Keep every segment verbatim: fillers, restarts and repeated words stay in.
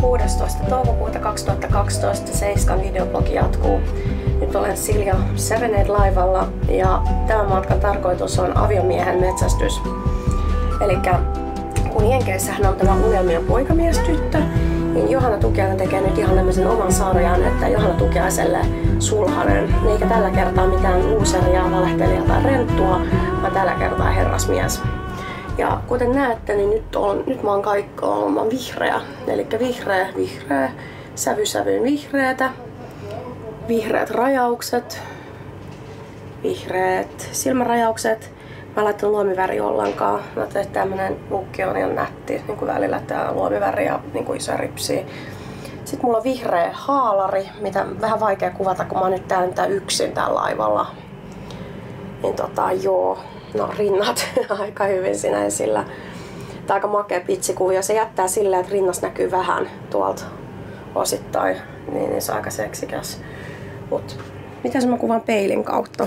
kuudestoista toukokuuta kaksituhattakaksitoista Seiskan videoblogi jatkuu. Nyt olen Silja Serenade-laivalla ja tämän matkan tarkoitus on aviomiehen metsästys. Elikkä kun Jenkeissähän on tämä unelmien poikamiestyttö, niin Johanna Tukiainen tekee nyt ihan tämmöisen oman sarjan, että Johanna Tukiaiselle sulhanen, eikä tällä kertaa mitään luuseria, valehtelija tai renttua, vaan tällä kertaa herrasmies. Ja kuten näette, niin nyt, on, nyt mä oon kaikki mä oon vihreä. Eli vihreä, vihreä, sävy sävyyn vihreätä, vihreät rajaukset, vihreät silmärajaukset. Mä laitan luomiväri ollenkaan. Mä ajattelin, että tämmönen lukki on ihan nätti, niin kuin välillä tää luomiväri ja niin kuin iso ripsi. Sitten mulla on vihreä haalari, mitä on vähän vaikea kuvata, kun mä oon nyt täällä yksin täällä laivalla. Niin tota joo, no rinnat aika hyvin siinä esillä. Tää on aika makea pitsikuvio. Se jättää silleen, että rinnas näkyy vähän tuolta osittain. Niin, niin se on aika seksikäs. Mut mitäs mä kuvan peilin kautta?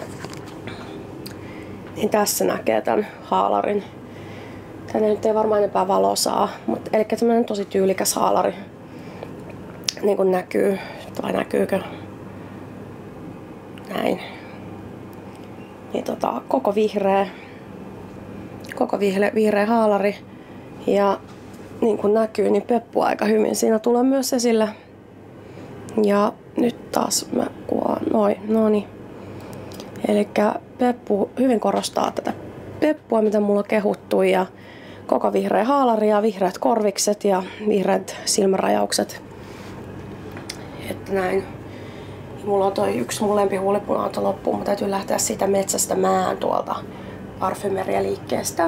Niin tässä näkee tän haalarin. Tänne nyt ei varmaan enempää valoa saa, mutta eli semmoinen tosi tyylikäs haalari. Niin kuin näkyy, tai näkyykö? Näin. Niin tota, koko vihreä, koko vihreä, vihreä haalari. Ja niin kuin näkyy, niin peppu aika hyvin siinä tulee myös esille. Ja nyt taas mä kuvaan noin, no niin. Elikkä peppu hyvin korostaa tätä peppua, mitä mulla on kehuttu, ja koko vihreä haalari ja vihreät korvikset ja vihreät silmärajaukset. Että näin. Ja mulla on toi yksi mun lempihuulipunauta loppuun, mutta täytyy lähteä sitä metsästämään tuolta parfymerialiikkeestä.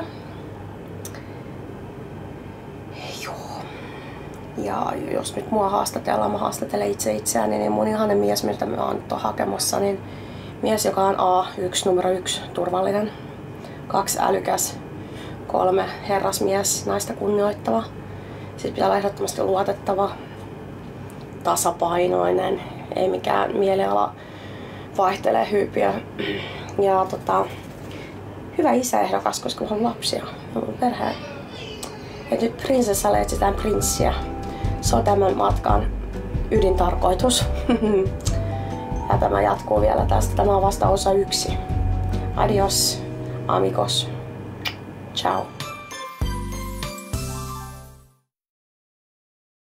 Joo. Ja jos nyt mua haastatellaan, mä haastatelen itse itseäni, niin mun ihanen mies, miltä mä oon nyt hakemassa, niin mies, joka on A yksi, numero yksi, turvallinen, kaksi älykäs, kolme herrasmies, naista kunnioittava. Sitten pitää olla ehdottomasti luotettava, tasapainoinen, ei mikään mieliala vaihtelee hyypiä. Ja tota, hyvä isäehdokas, koska mulla on lapsia ja mun perhe. Ja nyt prinsessalle etsitään prinssiä. Se on tämän matkan ydintarkoitus. Ja tämä jatkuu vielä tästä. Tämä on vasta osa yksi. Adios, amigos. Ciao.